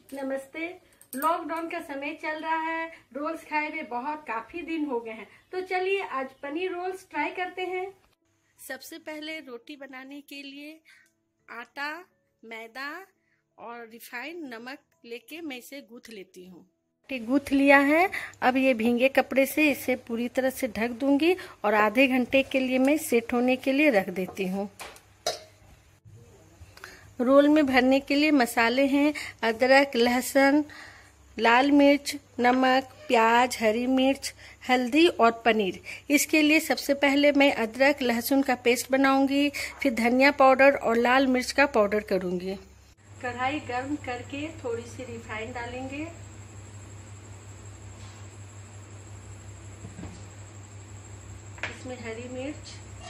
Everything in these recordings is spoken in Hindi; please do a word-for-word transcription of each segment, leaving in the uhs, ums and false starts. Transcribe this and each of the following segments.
नमस्ते। लॉकडाउन का समय चल रहा है, रोल्स खाए हुए बहुत काफी दिन हो गए हैं, तो चलिए आज पनीर रोल्स ट्राई करते हैं। सबसे पहले रोटी बनाने के लिए आटा, मैदा और रिफाइंड नमक लेके मैं इसे गूंथ लेती हूँ। गूंथ लिया है। अब ये भींगे कपड़े से इसे पूरी तरह से ढक दूंगी और आधे घंटे के लिए मैं सेट होने के लिए रख देती हूँ। रोल में भरने के लिए मसाले हैं अदरक, लहसुन, लाल मिर्च, नमक, प्याज, हरी मिर्च, हल्दी और पनीर। इसके लिए सबसे पहले मैं अदरक लहसुन का पेस्ट बनाऊंगी, फिर धनिया पाउडर और लाल मिर्च का पाउडर करूंगी। कढ़ाई गर्म करके थोड़ी सी रिफाइंड डालेंगे। इसमें हरी मिर्च,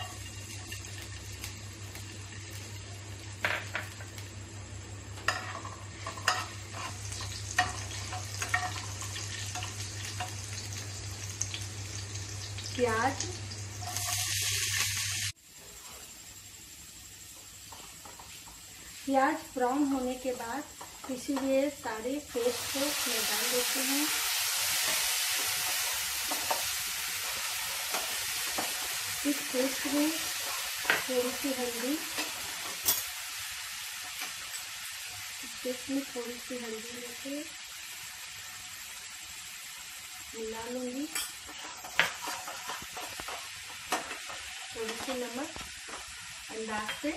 प्याज, प्याज ब्राउन होने के बाद इसीलिए सारे पेस्ट को मैं डाल देती हूँ। इस पेस्ट में थोड़ी सी हल्दी, इस पेस्ट में थोड़ी सी हल्दी लेके मिला लूंगी। थोड़ी सी नमक अंदाज से,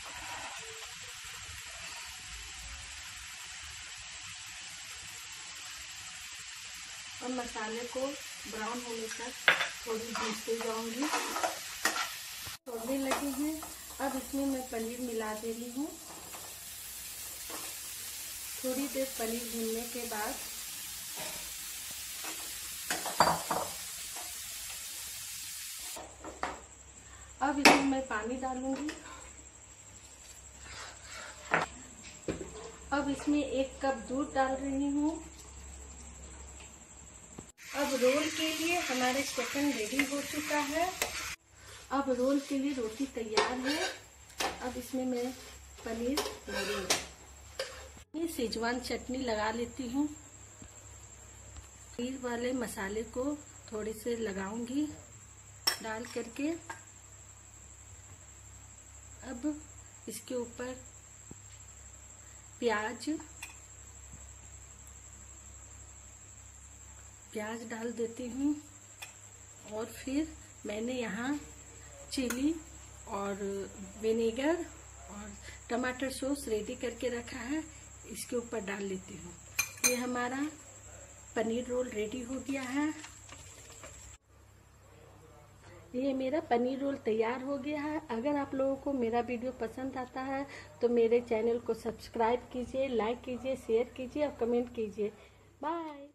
और मसाले को ब्राउन होने तक थोड़ी भूनते जाऊंगी। छोड़ने लगी हैं। अब इसमें मैं पनीर मिला दे रही हूँ। थोड़ी देर पनीर भूनने के बाद अब इसमें मैं पानी डालूंगी। अब इसमें एक कप दूध डाल रही हूँ। अब रोल के लिए हमारे स्टफिंग रेडी हो चुका है। अब रोल के लिए रोटी तैयार है। अब इसमें मैं पनीर डालूंगी। शेजवान चटनी लगा लेती हूँ। पनीर वाले मसाले को थोड़े से लगाऊंगी डाल करके। अब इसके ऊपर प्याज प्याज डाल देती हूँ और फिर मैंने यहाँ चिली और विनेगर और टमाटर सॉस रेडी करके रखा है, इसके ऊपर डाल लेती हूँ। ये हमारा पनीर रोल रेडी हो गया है। ये मेरा पनीर रोल तैयार हो गया है। अगर आप लोगों को मेरा वीडियो पसंद आता है तो मेरे चैनल को सब्सक्राइब कीजिए, लाइक कीजिए, शेयर कीजिए और कमेंट कीजिए। बाय।